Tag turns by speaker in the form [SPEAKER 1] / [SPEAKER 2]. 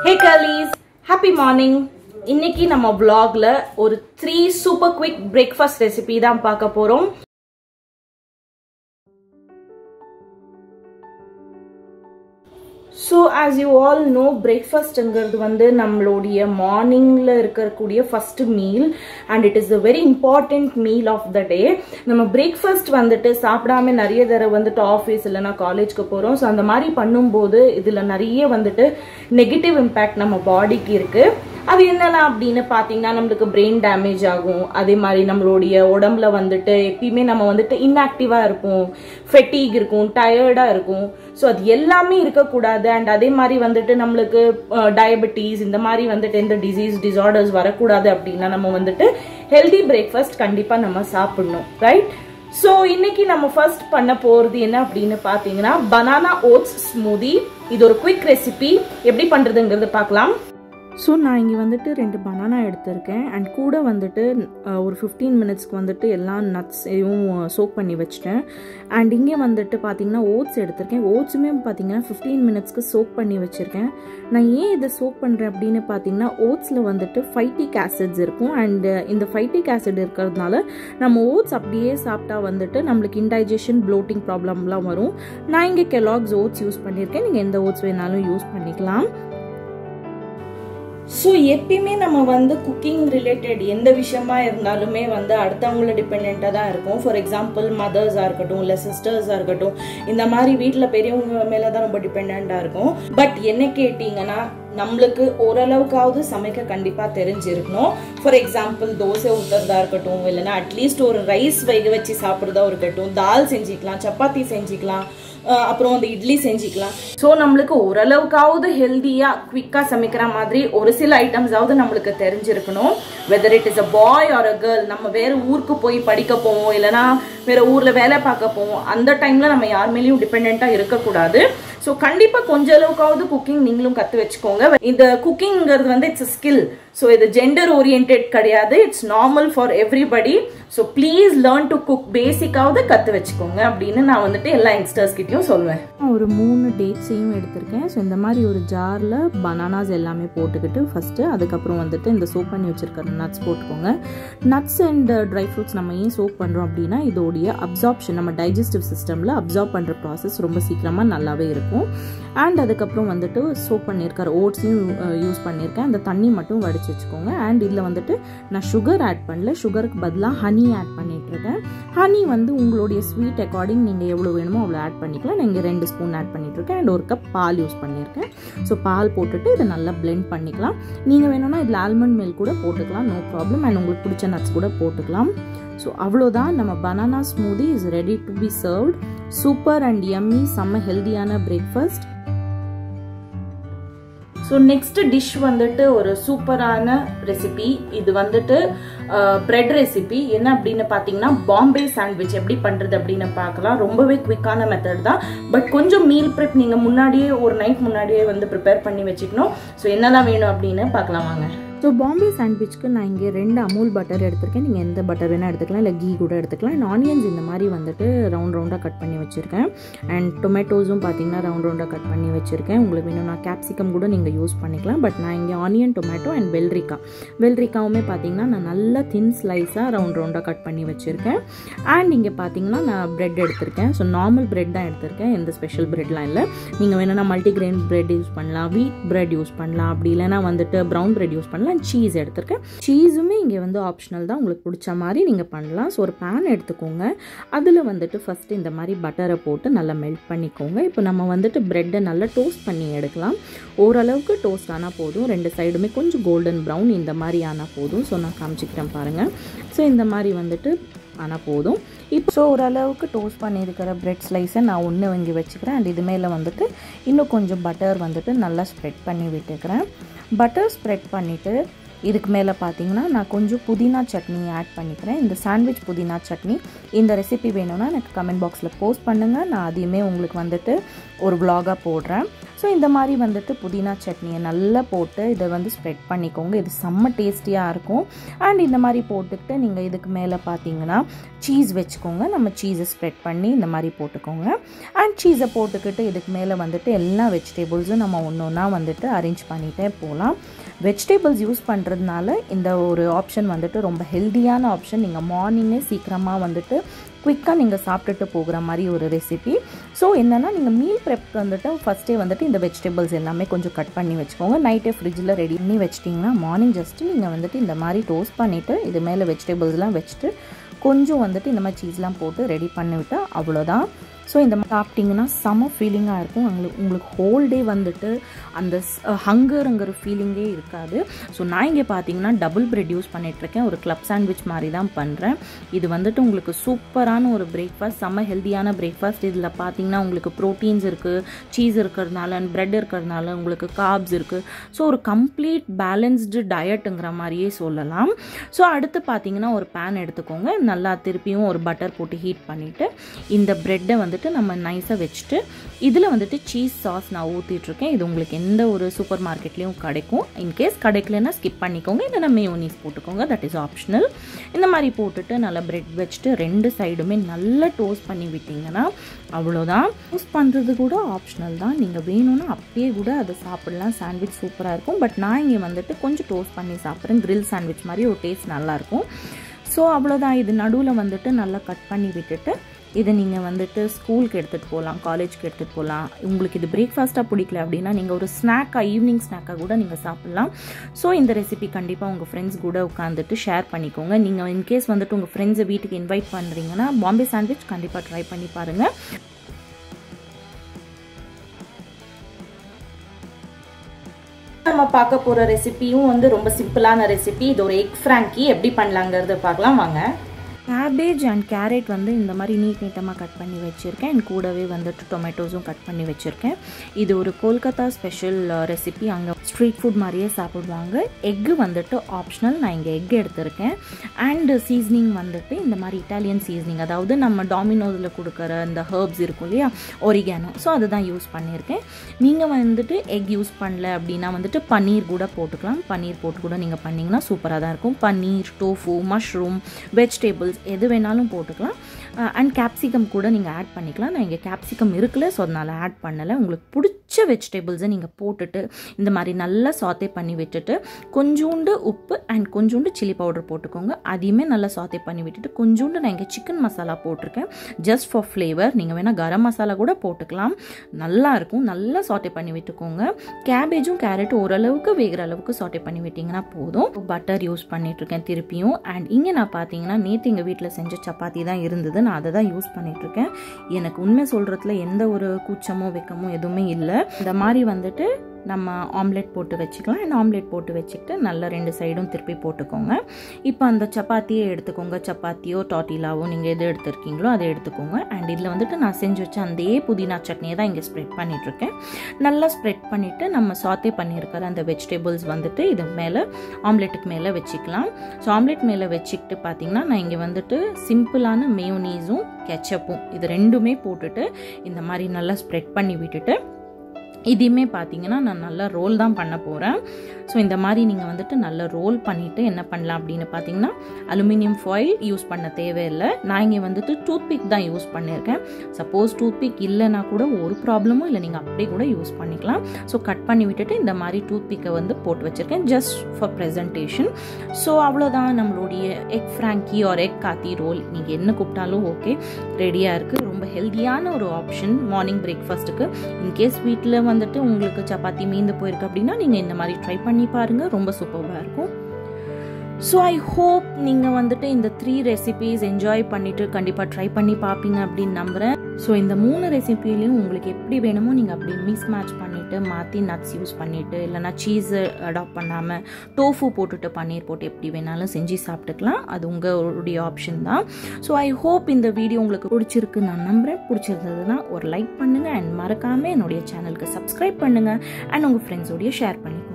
[SPEAKER 1] Hey girlies, happy morning. இன்னைக்கு நம்ம vlogல ஒரு 3 super quick breakfast recipe தான் பார்க்க போறோம். So as you all know, breakfast ங்கிறது வந்து நம்மளுடைய மார்னிங்ல இருக்கக்கூடிய first meal and it is a very important meal of the day. நம்ம breakfast வந்துட்டு சாப்பிடாம நிறைய தடவை வந்துட்டு ஆபீஸ் இல்லனா காலேஜ்க்கு போறோம். சோ அந்த மாதிரி பண்ணும்போது இதுல நிறைய வந்துட்டு நெகட்டிவ் இம்பாக்ட் நம்ம பாடிக்கு இருக்கு. அது என்னன்னா அப்படினு பாத்தீங்கன்னா நமக்கு பிரெயின் டேமேஜ் ஆகும். அதே மாதிரி நம்மளுடைய உடம்புல வந்துட்டு எப்பவுமே நம்ம வந்துட்டு இன்ஆக்டிவா இருப்போம், ஃபெட்டிக் இருக்கும், டயர்டா இருக்கும். சோ அது எல்லாமே இருக்க கூடாது. அண்ட் அதே மாதிரி வந்துட்டு நம்மளுக்கு டயபெட்டிஸ் இந்த மாதிரி வந்துட்டு எந்த டிசார்டர்ஸ் வரக்கூடாது அப்படின்னா நம்ம வந்துட்டு ஹெல்தி பிரேக்ஃபாஸ்ட் கண்டிப்பா நம்ம சாப்பிடணும், ரைட்? சோ இன்னைக்கு நம்ம ஃபர்ஸ்ட் பண்ண போறது என்ன அப்படின்னு பாத்தீங்கன்னா பனானா ஓட்ஸ் ஸ்மூதி. இது ஒரு குவிக் ரெசிபி. எப்படி பண்றதுங்கிறது பார்க்கலாம். ஸோ நான் இங்கே வந்துட்டு 2 பனானா எடுத்திருக்கேன் அண்ட் கூட வந்துட்டு ஒரு 15 மினிட்ஸ்க்கு வந்துட்டு எல்லா நட்ஸையும் சோக் பண்ணி வச்சிட்டேன். அண்ட் இங்கே வந்துட்டு பார்த்தீங்கன்னா ஓட்ஸ் எடுத்திருக்கேன். ஓட்ஸுமே பார்த்தீங்கன்னா 15 மினிட்ஸ்க்கு சோக் பண்ணி வச்சுருக்கேன். நான் ஏன் இதை சோக் பண்ணுறேன் அப்படின்னு பார்த்தீங்கன்னா ஓட்ஸில் வந்துட்டு ஃபைட்டிக் ஆசிட்ஸ் இருக்கும். அண்ட் இந்த ஃபைட்டிக் ஆசிட் இருக்கிறதுனால நம்ம ஓட்ஸ் அப்படியே சாப்பிட்டா வந்துட்டு நம்மளுக்கு இன்டைஜஷன் ப்ளோட்டிங் ப்ராப்ளம்லாம் வரும். நான் இங்கே கெலாக்ஸ் ஓட்ஸ் யூஸ் பண்ணியிருக்கேன். நீங்கள் எந்த ஓட்ஸ் வேணாலும் யூஸ் பண்ணிக்கலாம். ஸோ எப்பயுமே நம்ம வந்து குக்கிங் ரிலேட்டட் எந்த விஷயமா இருந்தாலுமே வந்து அடுத்தவங்கள டிபெண்ட்டாக தான் இருக்கும். ஃபார் எக்ஸாம்பிள் மதர்ஸாக இருக்கட்டும், இல்லை சிஸ்டர்ஸாக இருக்கட்டும், இந்த மாதிரி வீட்டில் பெரியவங்க மேலே தான் ரொம்ப டிபெண்ட்டாக இருக்கும். பட் என்ன கேட்டிங்கன்னா நம்மளுக்கு ஓரளவுக்காவது சமைக்க கண்டிப்பாக தெரிஞ்சிருக்கணும். ஃபார் எக்ஸாம்பிள் தோசை ஊற்றுறதா இருக்கட்டும், இல்லைன்னா அட்லீஸ்ட் ஒரு ரைஸ் வேக வச்சு சாப்பிட்றதா இருக்கட்டும், தால் செஞ்சுக்கலாம், சப்பாத்தி செஞ்சுக்கலாம், அப்புறம் அந்த இட்லி செஞ்சுக்கலாம். ஸோ நம்மளுக்கு ஓரளவுக்காவது ஹெல்தியா குவிக்கா சமைக்கிற மாதிரி ஒரு சில ஐட்டம்ஸாவது நம்மளுக்கு தெரிஞ்சிருக்கணும். Whether it is a boy or a girl. நம்ம வேற ஊருக்கு போய் படிக்க போவோம், இல்லைன்னா வேற ஊர்ல வேலை பார்க்க போவோம், அந்த டைம்ல நம்ம யார் மேலேயும் டிபெண்டா இருக்கக்கூடாது. ஸோ கண்டிப்பா கொஞ்ச அளவுக்காவது குக்கிங் நீங்களும் கத்து வச்சுக்கோங்க. இந்த குக்கிங்கிறது வந்து இட்ஸ் ஸ்கில். ஸோ இது ஜெண்டர் ஓரியன்டட் கிடையாது. It's normal for everybody. So please learn to cook. பேசிக்காவது கத்து வச்சுக்கோங்க அப்படின்னு நான் வந்துட்டு எல்லா யங்ஸ்டர்ஸ் கிட்டையும் சொல்வேன். ஒரு 3 டேட்ஸையும் எடுத்திருக்கேன். ஸோ இந்த மாதிரி ஒரு ஜாரில் பனானாஸ் எல்லாமே போட்டுக்கிட்டு ஃபர்ஸ்ட்டு, அதுக்கப்புறம் வந்துட்டு இந்த சோக் பண்ணி வச்சிருக்கிற நட்ஸ் போட்டுக்கோங்க. நட்ஸ் அண்ட் ட்ரை ஃப்ரூட்ஸ் நம்ம ஏன் சோக் பண்ணுறோம் அப்படின்னா இதோடைய அப்சார்ப்ஷன் நம்ம டைஜஸ்டிவ் சிஸ்டமில் அப்சார்ப் பண்ணுற ப்ராசஸ் ரொம்ப சீக்கிரமாக நல்லாவே இருக்கும். அண்ட் அதுக்கப்புறம் வந்துட்டு சோக் பண்ணியிருக்கிற ஓட்ஸையும் யூஸ் பண்ணியிருக்கேன். அந்த தண்ணி மட்டும் வடிச்சு வச்சுக்கோங்க. அண்ட் இதில் வந்துட்டு நான் சுகர் ஆட் பண்ணல, சுகருக்கு பதிலாக ஹனி ஆட் பண்ணிட்டு இருக்கேன். ஹனி வந்து உங்களுடைய ஸ்வீட் அக்கார்டிங் நீங்கள் எவ்வளோ வேணுமோ அவ்வளோ ஆட் பண்ணிக்கலாம். நீங்கள் 2 ஸ்பூன் ஆட் பண்ணிட்டு இருக்கேன். அண்ட் 1 கப் பால் யூஸ் பண்ணியிருக்கேன். ஸோ பால் போட்டுட்டு இதை நல்லா பிளெண்ட் பண்ணிக்கலாம். நீங்கள் வேணும்னா இதில் ஆல்மண்ட் மில்க் கூட போட்டுக்கலாம், நோ ப்ராப்ளம். அண்ட் உங்களுக்கு பிடிச்ச நட்ஸ் கூட போட்டுக்கலாம். ஸோ அவ்வளோதான், நம்ம banana smoothie is ready to be served. Super and yummy, செம்ம ஹெல்தியான பிரேக்ஃபாஸ்ட். ஸோ நெக்ஸ்ட் டிஷ் வந்துட்டு ஒரு சூப்பரான ரெசிபி. இது வந்துட்டு பிரெட் ரெசிபி. என்ன அப்படின்னு பார்த்தீங்கன்னா பாம்பே சாண்ட்விச் எப்படி பண்ணுறது அப்படின்னு பார்க்கலாம். ரொம்பவே குவிக்கான மெத்தட் தான். பட் கொஞ்சம் மீல் ப்ரிப் நீங்கள் முன்னாடியே ஒரு நைட் முன்னாடியே வந்து ப்ரிப்பேர் பண்ணி வச்சுக்கணும். ஸோ என்னெல்லாம் வேணும் அப்படின்னு பார்க்கலாம் வாங்க. ஸோ பாம்பே சாண்ட்விச்க்கு நான் இங்கே 2 அமூல் பட்டர் எடுத்திருக்கேன். நீங்கள் எந்த பட்டர் வேணால் எடுத்துக்கலாம், இல்லை கீ கூட எடுத்துக்கலாம். அண்ட் ஆனியன்ஸ் இந்த மாதிரி வந்துட்டு ரவுண்டாக கட் பண்ணி வச்சுருக்கேன். அண்ட் டொமேட்டோஸும் பார்த்தீங்கன்னா ரவுண்டாக கட் பண்ணி வச்சுருக்கேன். உங்களுக்கு வேணும்னா கேப்சிகம் கூட நீங்கள் யூஸ் பண்ணிக்கலாம். பட் நான் இங்கே ஆனியன், டொமேட்டோ அண்ட் வெள்ளரிக்காவுமே பார்த்தீங்கன்னா நான் நல்லா தின் ஸ்லைஸாக ரவுண்டாக கட் பண்ணி வச்சுருக்கேன். அண்ட் இங்கே பார்த்தீங்கன்னா நான் பிரெட் எடுத்திருக்கேன். ஸோ நார்மல் பிரெட் தான் எடுத்திருக்கேன், எந்த ஸ்பெஷல் பிரெட்லாம் இல்லை. நீங்கள் வேணும்னா மல்டிகிரெயின் பிரெட் யூஸ் பண்ணலாம், வீட் பிரெட் யூஸ் பண்ணலாம், அப்படி இல்லைனா வந்துட்டு ப்ரௌன் பிரெட் யூஸ் பண்ணலாம். சீஸ் எடுத்திருக்கேன். சீஸுமே இங்கே வந்து ஆப்ஷனல் தான், உங்களுக்கு பிடிச்ச மாதிரி நீங்கள் பண்ணலாம். ஸோ ஒரு பேன் எடுத்துக்கோங்க. அதில் வந்துட்டு ஃபஸ்ட்டு இந்த மாதிரி பட்டரை போட்டு நல்லா மெல்ட் பண்ணிக்கோங்க. இப்போ நம்ம வந்துட்டு ப்ரெட்டை நல்லா டோஸ்ட் பண்ணி எடுக்கலாம். ஓரளவுக்கு டோஸ்ட் ஆனால் போதும். 2 சைடுமே கொஞ்சம் கோல்டன் ப்ரௌன் இந்த மாதிரி ஆனால் போதும். ஸோ நான் காமிச்சிக்கிறேன் பாருங்கள். ஸோ இந்த மாதிரி வந்துட்டு ஆனால் போதும். இப்போ ஸோ ஓரளவுக்கு டோஸ்ட் பண்ணியிருக்கிற பிரெட் ஸ்லைஸை நான் ஒன்று வாங்கி வச்சுக்கிறேன். அண்ட் இது மேலே வந்துட்டு இன்னும் கொஞ்சம் பட்டர் வந்துட்டு நல்லா ஸ்ப்ரெட் பண்ணி விட்டுக்கிறேன். பட்டர் ஸ்ப்ரெட் பண்ணிவிட்டு இதுக்கு மேலே பார்த்தீங்கன்னா நான் கொஞ்சம் புதினா சட்னி ஆட் பண்ணிக்கிறேன். இந்த சாண்ட்விச் புதினா சட்னி இந்த ரெசிபி வேணும்னா எனக்கு கமெண்ட் பாக்ஸில் போஸ்ட் பண்ணுங்கள். நான் அதையுமே உங்களுக்கு வந்துட்டு ஒரு vlog-ஆ போடுறேன். ஸோ இந்த மாதிரி வந்துட்டு புதினா சட்னியை நல்லா போட்டு இதை வந்து ஸ்ப்ரெட் பண்ணிக்கோங்க. இது செம்ம டேஸ்டியாக இருக்கும். அண்ட் இந்த மாதிரி போட்டுக்கிட்டு நீங்கள் இதுக்கு மேலே பார்த்தீங்கன்னா சீஸ் வச்சுக்கோங்க. நம்ம சீஸை ஸ்ப்ரெட் பண்ணி இந்த மாதிரி போட்டுக்கோங்க. அண்ட் சீஸை போட்டுக்கிட்டு இதுக்கு மேலே வந்துட்டு எல்லா வெஜிடபிள்ஸும் நம்ம ஒன்று ஒன்றா வந்துட்டு அரேஞ்ச் பண்ணிகிட்டே போகலாம். வெஜிடபிள்ஸ் யூஸ் பண்ணுறதுனால இந்த ஒரு ஆப்ஷன் வந்துட்டு ரொம்ப ஹெல்த்தியான ஆப்ஷன். நீங்கள் மார்னிங்கே சீக்கிரமாக வந்துட்டு குயிக்காக நீங்கள் சாப்பிட்டுட்டு போகிற மாதிரி ஒரு ரெசிபி. ஸோ என்னென்னா நீங்கள் மீல் ப்ரெப்க்கு வந்துட்டு ஃபஸ்ட்டே வந்துட்டு இந்த வெஜிடபிள்ஸ் எல்லாமே கொஞ்சம் கட் பண்ணி வச்சுக்கோங்க. நைட்டே ஃப்ரிட்ஜில் ரெடி பண்ணி வச்சிட்டிங்கன்னா மார்னிங் ஜஸ்ட்டு நீங்கள் வந்துட்டு இந்த மாதிரி டோஸ்ட் பண்ணிவிட்டு இது மேலே வெஜிடபிள்ஸ்லாம் வச்சுட்டு கொஞ்சம் வந்துட்டு இந்த மாதிரி சீஸ்லாம் போட்டு ரெடி பண்ணிவிட்டால் அவ்வளோதான். ஸோ இந்த மாதிரி சாப்பிட்டிங்கன்னா செம்ம ஃபீலிங்காக இருக்கும். உங்களுக்கு ஹோல் டே வந்துட்டு அந்த ஹங்கருங்கிற ஃபீலிங்கே இருக்காது. ஸோ நான் இங்கே பார்த்தீங்கன்னா டபுள் பிரெட் யூஸ் பண்ணிகிட்ருக்கேன். ஒரு கிளப் சாண்ட்விச் மாதிரி தான் பண்ணுறேன். இது வந்துட்டு உங்களுக்கு சூப்பரான ஒரு பிரேக்ஃபாஸ்ட், செம்ம ஹெல்த்தியான பிரேக்ஃபாஸ்ட். இதில் பார்த்தீங்கன்னா உங்களுக்கு ப்ரோட்டீன்ஸ் இருக்குது, சீஸ் இருக்கிறதுனால அண்ட் ப்ரெட் இருக்கிறதுனால உங்களுக்கு கார்ப்ஸ் இருக்குது. ஸோ ஒரு கம்ப்ளீட் பேலன்ஸ்டு டயட்டுங்கிற மாதிரியே சொல்லலாம். ஸோ அடுத்து பார்த்தீங்கன்னா ஒரு பேன் எடுத்துக்கோங்க. நல்லா திருப்பியும் ஒரு பட்டர் போட்டு ஹீட் பண்ணிவிட்டு இந்த ப்ரெட்டை வந்துட்டு நம்ம நைஸாக வச்சுட்டு இதில் வந்துட்டு சீஸ் சாஸ் நான் ஊற்றிட்டுருக்கேன். இது உங்களுக்கு எந்த ஒரு சூப்பர் மார்க்கெட்லேயும் கிடைக்கும். இன்கேஸ் கிடைக்கலன்னா ஸ்கிப் பண்ணிக்கோங்க, இல்லைனா மேயோனீஸ் போட்டுக்கோங்க, தட் இஸ் ஆப்ஷனல். இந்த மாதிரி போட்டுட்டு நல்லா ப்ரெட் வச்சுட்டு ரெண்டு சைடுமே நல்லா டோஸ்ட் பண்ணி விட்டிங்கன்னா அவ்வளோதான். டோஸ்ட் பண்ணுறது கூட ஆப்ஷனல் தான். நீங்கள் வேணும்னா அப்படியே கூட அதை சாப்பிடலாம். சாண்ட்விச் சூப்பராக இருக்கும். பட் நான் இங்கே வந்துட்டு கொஞ்சம் டோஸ்ட் பண்ணி சாப்பிட்றேன். கிரில் சாண்ட்விச் மாதிரி ஒரு டேஸ்ட் நல்லாயிருக்கும். ஸோ அவ்வளோதான். இது நடுவில் வந்துட்டு நல்லா கட் பண்ணி விட்டுட்டு இதை நீங்கள் வந்துட்டு ஸ்கூலுக்கு எடுத்துகிட்டு போகலாம், காலேஜ்க்கு எடுத்துகிட்டு போகலாம். உங்களுக்கு இது பிரேக்ஃபாஸ்ட்டாக பிடிக்கல அப்படின்னா நீங்கள் ஒரு ஸ்நாக்காக, ஈவினிங் ஸ்நாக்காக கூட நீங்கள் சாப்பிட்லாம். ஸோ இந்த ரெசிபி கண்டிப்பாக உங்கள் ஃப்ரெண்ட்ஸ் கூட உட்காந்துட்டு ஷேர் பண்ணிக்கோங்க. நீங்கள் இன்கேஸ் வந்துட்டு உங்கள் ஃப்ரெண்ட்ஸை வீட்டுக்கு இன்வைட் பண்ணுறீங்கன்னா பாம்பே சாண்ட்விச் கண்டிப்பாக ட்ரை பண்ணி பாருங்கள். நம்ம பார்க்க போகிற ரெசிபியும் வந்து ரொம்ப சிம்பிளான ரெசிபி. இது ஒரு எக் ஃப்ராங்கி. எப்படி பண்ணலாங்கிறது பார்க்கலாம் வாங்க. கேபேஜ் அண்ட் கேரட் வந்து இந்த மாதிரி நீட்டமாக கட் பண்ணி வச்சுருக்கேன். அண்ட் கூடவே வந்துட்டு டொமேட்டோஸும் கட் பண்ணி வச்சுருக்கேன். இது ஒரு கொல்கத்தா ஸ்பெஷல் ரெசிபி. அங்கே ஸ்ட்ரீட் ஃபுட் மாதிரியே சாப்பிடுவாங்க. எக்கு வந்துட்டு ஆப்ஷனல். நான் இங்கே எக் எடுத்திருக்கேன். அண்ட் சீசனிங் வந்துட்டு இந்த மாதிரி இட்டாலியன் சீசனிங், அதாவது நம்ம டாமினோஸில் கொடுக்குற இந்த ஹர்ப்ஸ் இருக்கும் இல்லையா, ஒரிகானோ. ஸோ அதுதான் யூஸ் பண்ணியிருக்கேன். நீங்கள் வந்துட்டு எக் யூஸ் பண்ணல அப்படின்னா வந்துட்டு பன்னீர் கூட போட்டுக்கலாம். பன்னீர் போட்டு கூட நீங்கள் பண்ணிங்கன்னா சூப்பராக தான் இருக்கும். பன்னீர், டோஃபு, மஷ்ரூம், வெஜிடபிள்ஸ் எது வேணாலும் போட்டுக்கலாம். அண்ட் கேப்சிகம் கூட நீங்கள் ஆட் பண்ணிக்கலாம். நான் இங்கே கேப்சிகம் இருக்குல்ல, ஸோ அதனால் ஆட் பண்ணலை. உங்களுக்கு பிடிச்ச வெஜிடபிள்ஸை நீங்கள் போட்டுட்டு இந்த மாதிரி நல்லா சாத்தே பண்ணி விட்டுட்டு கொஞ்சோண்டு உப்பு அண்ட் கொஞ்சோண்டு சில்லி பவுடர் போட்டுக்கோங்க. அதையுமே நல்லா சாத்தே பண்ணி விட்டுட்டு கொஞ்சோண்டு நான் இங்கே சிக்கன் மசாலா போட்டிருக்கேன், ஜஸ்ட் ஃபார் ஃப்ளேவர். நீங்கள் வேணால் கரம் மசாலா கூட போட்டுக்கலாம், நல்லாயிருக்கும். நல்லா சாத்தே பண்ணி விட்டுக்கோங்க. கேபேஜும் கேரட்டும் ஓரளவுக்கு வேகிற அளவுக்கு சாத்தே பண்ணி விட்டிங்கன்னா போதும். பட்டர் யூஸ் பண்ணிகிட்ருக்கேன் திருப்பியும். அண்ட் இங்கே நான் பார்த்தீங்கன்னா நேற்று எங்கள் வீட்டில் செஞ்ச சப்பாத்தி தான் இருந்தது. நான் அதை தான் யூஸ் பண்ணிகிட்ருக்கேன். எனக்கு உண்மை சொல்கிறதுல எந்த ஒரு கூச்சமோ வெக்கமோ எதுவுமே இல்லை. இந்த மாதிரி வந்துட்டு நம்ம ஆம்லெட் போட்டு வச்சுக்கலாம். அண்ட் ஆம்லெட் போட்டு வச்சுக்கிட்டு நல்லா ரெண்டு சைடும் திருப்பி போட்டுக்கோங்க. இப்போ அந்த சப்பாத்தியை எடுத்துக்கோங்க. சப்பாத்தியோ டாட்டிலாவோ நீங்கள் எது எடுத்துருக்கீங்களோ அதை எடுத்துக்கோங்க. அண்ட் இதில் வந்துட்டு நான் செஞ்சு வச்ச அந்த புதினா சட்னியை தான் இங்கே ஸ்ப்ரெட் பண்ணிகிட்ருக்கேன். நல்லா ஸ்ப்ரெட் பண்ணிவிட்டு நம்ம சாத்தே பண்ணியிருக்கிற அந்த வெஜிடபிள்ஸ் வந்துட்டு இது மேலே ஆம்லெட்டுக்கு மேலே வச்சுக்கலாம். ஸோ ஆம்லெட் மேலே வச்சுக்கிட்டு பார்த்தீங்கன்னா நான் இங்கே வந்துட்டு சிம்பிளான மேயோனீஸும் கெச்சப்பும் இது ரெண்டுமே போட்டுட்டு இந்த மாதிரி நல்லா ஸ்ப்ரெட் பண்ணி விட்டுட்டு இதையுமே பார்த்தீங்கன்னா நான் நல்லா ரோல் தான் பண்ண போகிறேன். ஸோ இந்த மாதிரி நீங்கள் வந்துட்டு நல்லா ரோல் பண்ணிவிட்டு என்ன பண்ணலாம் அப்படின்னு பார்த்தீங்கன்னா அலுமினியம் ஃபாயில் யூஸ் பண்ண தேவையில்லை. நான் இங்கே வந்துட்டு டூத்பிக் தான் யூஸ் பண்ணியிருக்கேன். சப்போஸ் டூத்பிக் இல்லைனா கூட ஒரு ப்ராப்ளமும் இல்லை, நீங்கள் அப்படியே கூட யூஸ் பண்ணிக்கலாம். ஸோ கட் பண்ணி விட்டுட்டு இந்த மாதிரி டூத்பிக்கை வந்து போட்டு வச்சுருக்கேன் ஜஸ்ட் ஃபார் ப்ரெசன்டேஷன். ஸோ அவ்வளோதான் நம்மளுடைய egg frankie or egg kathi roll. நீங்கள் என்ன கூப்பிட்டாலும் ஓகே, ரெடியாக இருக்குது. ரொம்ப ஹெல்த்தியான ஒரு ஆப்ஷன் மார்னிங் பிரேக்ஃபாஸ்ட்டுக்கு. இன்கேஸ் வீட்டில் வந்துட்டு உங்களுக்கு சப்பாத்தி மீந்து போயிருக்கு அப்படின்னா நீங்கள் இந்த மாதிரி ட்ரை பண்ணி பாருங்கள், ரொம்ப சூப்பராக இருக்கும். ஸோ ஐ ஹோப் நீங்கள் வந்துட்டு இந்த 3 ரெசிபீஸ் என்ஜாய் பண்ணிவிட்டு கண்டிப்பாக ட்ரை பண்ணி பார்ப்பீங்க அப்படின்னு நம்புகிறேன். ஸோ இந்த 3 ரெசிபிலையும் உங்களுக்கு எப்படி வேணுமோ நீங்கள் அப்படி மிக்ஸ் மேட்ச் பண்ணிவிட்டு மாற்றி நட்ஸ் யூஸ் பண்ணிவிட்டு இல்லைனா சீஸை அடாப்ட் பண்ணாமல் டோஃபு போட்டுட்டு பன்னீர் போட்டு எப்படி வேணாலும் செஞ்சு சாப்பிட்டுக்கலாம். அது உங்களுடைய ஆப்ஷன் தான். ஸோ ஐ ஹோப் இந்த வீடியோ உங்களுக்கு பிடிச்சிருக்கு நான் நம்புகிறேன். பிடிச்சிருந்ததுன்னா ஒரு லைக் பண்ணுங்கள் அண்ட் மறக்காமல் என்னுடைய சேனலுக்கு சப்ஸ்கிரைப் பண்ணுங்கள் அண்ட் உங்கள் ஃப்ரெண்ட்ஸோடைய ஷேர் பண்ணிக்கோங்க.